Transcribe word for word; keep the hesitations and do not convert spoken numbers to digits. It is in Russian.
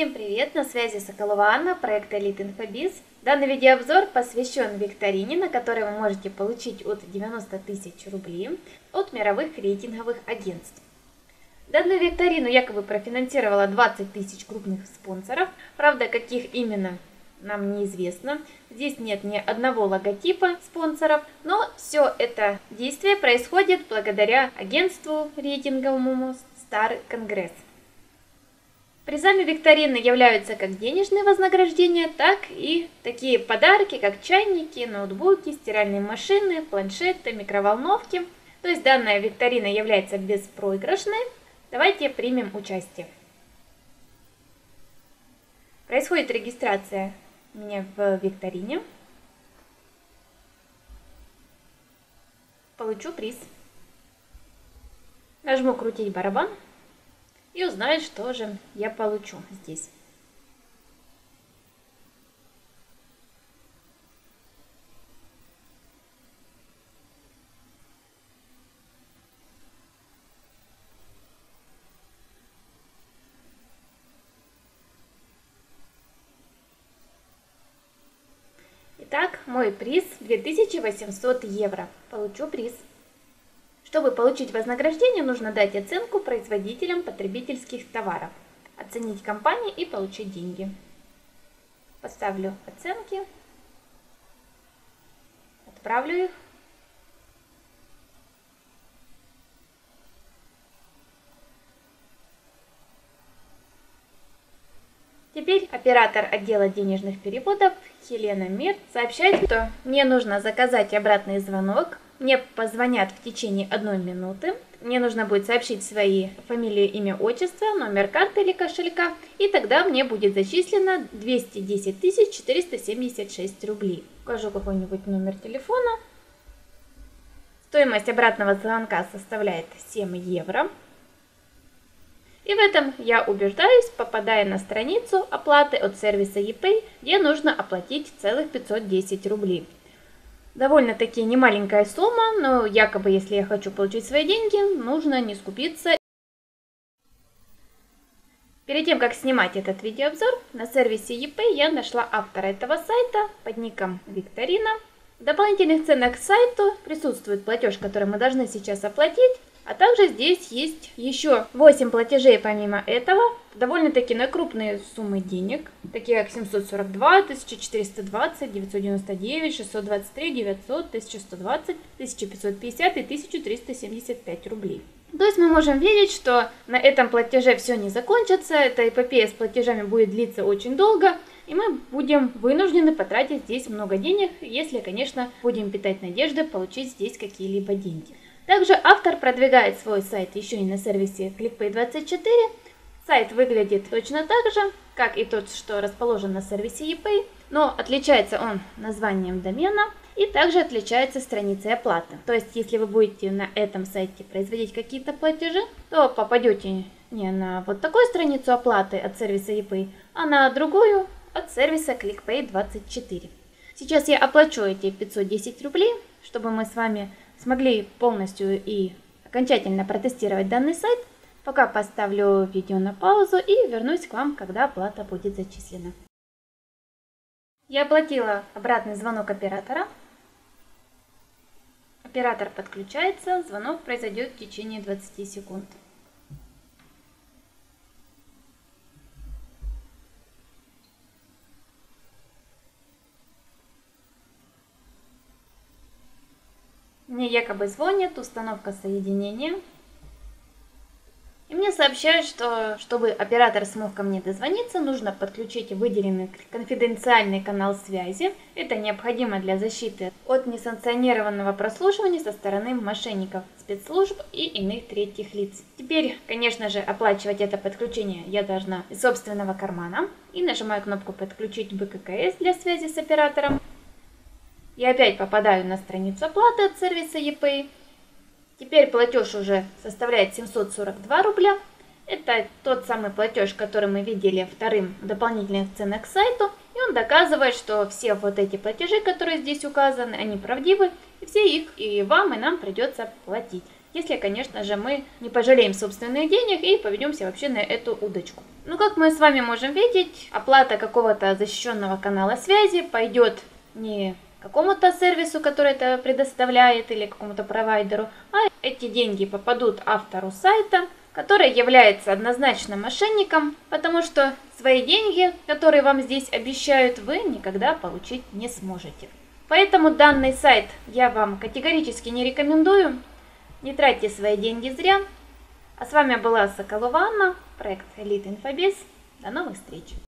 Всем привет! На связи Соколова Анна, проект Elite Infobиz. Данный видеообзор посвящен викторине, на которой вы можете получить от девяноста тысяч рублей от мировых рейтинговых агентств. Данную викторину якобы профинансировало двадцать тысяч крупных спонсоров, правда, каких именно нам неизвестно. Здесь нет ни одного логотипа спонсоров, но все это действие происходит благодаря агентству рейтинговому Star Congress. Призами викторины являются как денежные вознаграждения, так и такие подарки, как чайники, ноутбуки, стиральные машины, планшеты, микроволновки. То есть данная викторина является беспроигрышной. Давайте примем участие. Происходит регистрация у меня в викторине. Получу приз. Нажму «Крутить барабан» и узнаю, что же я получу здесь. Итак, мой приз две тысячи восемьсот евро. Получу приз. Чтобы получить вознаграждение, нужно дать оценку производителям потребительских товаров, оценить компании и получить деньги. Поставлю оценки, отправлю их. Теперь оператор отдела денежных переводов Елена Мир сообщает, что мне нужно заказать обратный звонок. Мне позвонят в течение одной минуты. Мне нужно будет сообщить свои фамилию, имя, отчество, номер карты или кошелька. И тогда мне будет зачислено двести десять тысяч четыреста семьдесят шесть рублей. Укажу какой-нибудь номер телефона. Стоимость обратного звонка составляет семь евро. И в этом я убеждаюсь, попадая на страницу оплаты от сервиса ePay, где нужно оплатить целых пятьсот десять рублей. Довольно-таки немаленькая сумма, но якобы, если я хочу получить свои деньги, нужно не скупиться. Перед тем, как снимать этот видеообзор, на сервисе ePay я нашла автора этого сайта под ником Викторина. В дополнительных ценах к сайту присутствует платеж, который мы должны сейчас оплатить. А также здесь есть еще восемь платежей помимо этого, довольно-таки на крупные суммы денег, такие как семьсот сорок два, тысяча четыреста двадцать, девятьсот девяносто девять, шестьсот двадцать три, девятьсот, тысяча сто двадцать, тысяча пятьсот пятьдесят и тысяча триста семьдесят пять рублей. То есть мы можем видеть, что на этом платеже все не закончится, эта эпопея с платежами будет длиться очень долго, и мы будем вынуждены потратить здесь много денег, если, конечно, будем питать надежды получить здесь какие-либо деньги. Также автор продвигает свой сайт еще и на сервисе кликпэй двадцать четыре. Сайт выглядит точно так же, как и тот, что расположен на сервисе ePay, но отличается он названием домена и также отличается страницей оплаты. То есть, если вы будете на этом сайте производить какие-то платежи, то попадете не на вот такую страницу оплаты от сервиса ePay, а на другую от сервиса кликпэй двадцать четыре. Сейчас я оплачу эти пятьсот десять рублей, чтобы мы с вами смогли полностью и окончательно протестировать данный сайт. Пока поставлю видео на паузу и вернусь к вам, когда оплата будет зачислена. Я оплатила обратный звонок оператора. Оператор подключается, звонок произойдет в течение двадцати секунд. Мне якобы звонят, установка соединения. И мне сообщают, что чтобы оператор смог ко мне дозвониться, нужно подключить выделенный конфиденциальный канал связи. Это необходимо для защиты от несанкционированного прослушивания со стороны мошенников, спецслужб и иных третьих лиц. Теперь, конечно же, оплачивать это подключение я должна из собственного кармана. И нажимаю кнопку «Подключить бэ ка ка эс» для связи с оператором. Я опять попадаю на страницу оплаты от сервиса ePay. Теперь платеж уже составляет семьсот сорок два рубля. Это тот самый платеж, который мы видели вторым в дополнительных ценах к сайту. И он доказывает, что все вот эти платежи, которые здесь указаны, они правдивы. И все их и вам, и нам придется платить. Если, конечно же, мы не пожалеем собственных денег и поведемся вообще на эту удочку. Ну, как мы с вами можем видеть, оплата какого-то защищенного канала связи пойдет не какому-то сервису, который это предоставляет, или какому-то провайдеру, а эти деньги попадут автору сайта, который является однозначно мошенником, потому что свои деньги, которые вам здесь обещают, вы никогда получить не сможете. Поэтому данный сайт я вам категорически не рекомендую. Не тратьте свои деньги зря. А с вами была Соколова Анна, проект Elite Infobиз. До новых встреч!